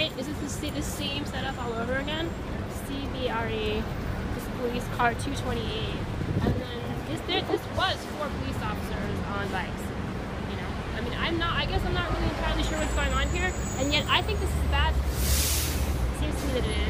it? Is it the same setup all over again? CBRE, this police car 228, and then this was 4 police officers on bikes. You know, I mean, I guess I'm not really entirely sure what's going on here, and yet I think this is bad. It seems to me that it is.